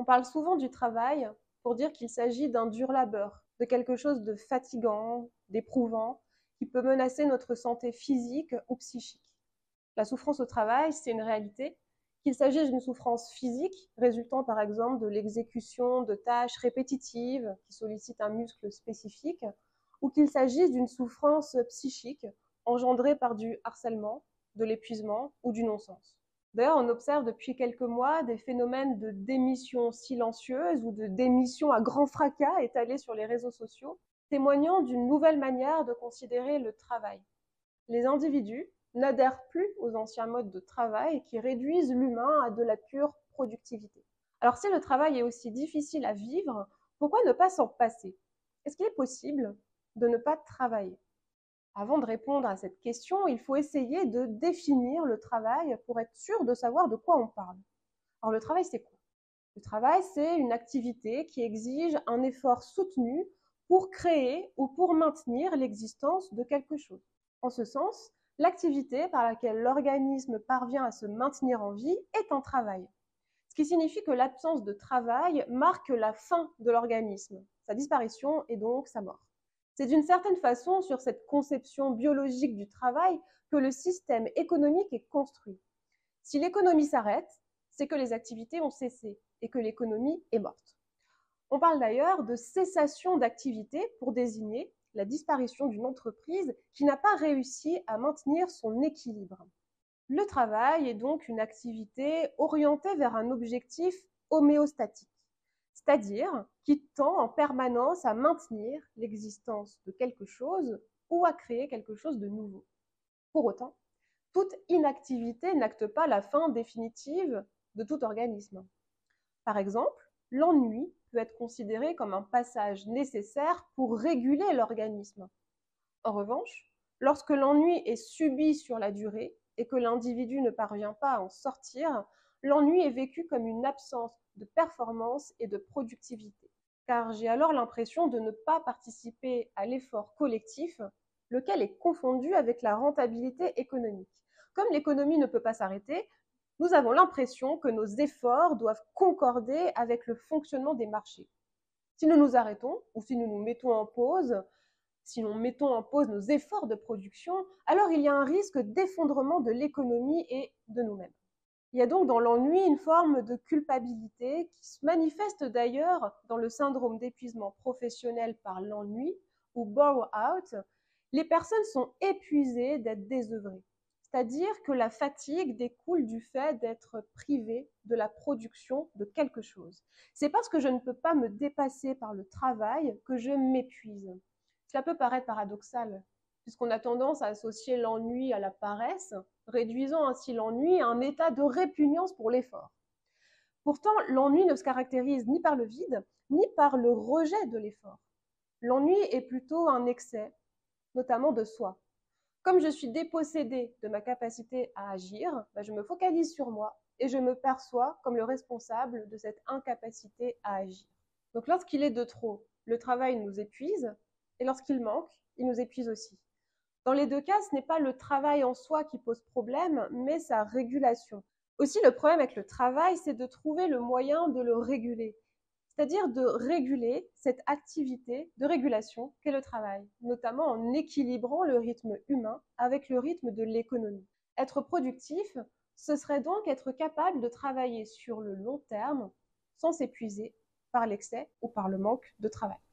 On parle souvent du travail pour dire qu'il s'agit d'un dur labeur, de quelque chose de fatigant, d'éprouvant, qui peut menacer notre santé physique ou psychique. La souffrance au travail, c'est une réalité, qu'il s'agisse d'une souffrance physique, résultant par exemple de l'exécution de tâches répétitives qui sollicitent un muscle spécifique, ou qu'il s'agisse d'une souffrance psychique engendrée par du harcèlement, de l'épuisement ou du non-sens. D'ailleurs, on observe depuis quelques mois des phénomènes de démission silencieuse ou de démission à grand fracas étalés sur les réseaux sociaux, témoignant d'une nouvelle manière de considérer le travail. Les individus n'adhèrent plus aux anciens modes de travail qui réduisent l'humain à de la pure productivité. Alors si le travail est aussi difficile à vivre, pourquoi ne pas s'en passer? Est-ce qu'il est possible de ne pas travailler? Avant de répondre à cette question, il faut essayer de définir le travail pour être sûr de savoir de quoi on parle. Alors le travail, c'est quoi? Le travail, c'est une activité qui exige un effort soutenu pour créer ou pour maintenir l'existence de quelque chose. En ce sens, l'activité par laquelle l'organisme parvient à se maintenir en vie est un travail. Ce qui signifie que l'absence de travail marque la fin de l'organisme, sa disparition et donc sa mort. C'est d'une certaine façon sur cette conception biologique du travail que le système économique est construit. Si l'économie s'arrête, c'est que les activités ont cessé et que l'économie est morte. On parle d'ailleurs de cessation d'activité pour désigner la disparition d'une entreprise qui n'a pas réussi à maintenir son équilibre. Le travail est donc une activité orientée vers un objectif homéostatique, c'est-à-dire qui tend en permanence à maintenir l'existence de quelque chose ou à créer quelque chose de nouveau. Pour autant, toute inactivité n'acte pas la fin définitive de tout organisme. Par exemple, l'ennui peut être considéré comme un passage nécessaire pour réguler l'organisme. En revanche, lorsque l'ennui est subi sur la durée et que l'individu ne parvient pas à en sortir, l'ennui est vécu comme une absence de performance et de productivité. Car j'ai alors l'impression de ne pas participer à l'effort collectif, lequel est confondu avec la rentabilité économique. Comme l'économie ne peut pas s'arrêter, nous avons l'impression que nos efforts doivent concorder avec le fonctionnement des marchés. Si nous nous arrêtons ou si nous nous mettons en pause, si nous mettons en pause nos efforts de production, alors il y a un risque d'effondrement de l'économie et de nous-mêmes. Il y a donc dans l'ennui une forme de culpabilité qui se manifeste d'ailleurs dans le syndrome d'épuisement professionnel par l'ennui ou burn-out. Les personnes sont épuisées d'être désœuvrées, c'est-à-dire que la fatigue découle du fait d'être privée de la production de quelque chose. C'est parce que je ne peux pas me dépasser par le travail que je m'épuise. Cela peut paraître paradoxal, puisqu'on a tendance à associer l'ennui à la paresse, réduisant ainsi l'ennui à un état de répugnance pour l'effort. Pourtant, l'ennui ne se caractérise ni par le vide, ni par le rejet de l'effort. L'ennui est plutôt un excès, notamment de soi. Comme je suis dépossédée de ma capacité à agir, je me focalise sur moi et je me perçois comme le responsable de cette incapacité à agir. Donc lorsqu'il est de trop, le travail nous épuise, et lorsqu'il manque, il nous épuise aussi. Dans les deux cas, ce n'est pas le travail en soi qui pose problème, mais sa régulation. Aussi, le problème avec le travail, c'est de trouver le moyen de le réguler, c'est-à-dire de réguler cette activité de régulation qu'est le travail, notamment en équilibrant le rythme humain avec le rythme de l'économie. Être productif, ce serait donc être capable de travailler sur le long terme sans s'épuiser par l'excès ou par le manque de travail.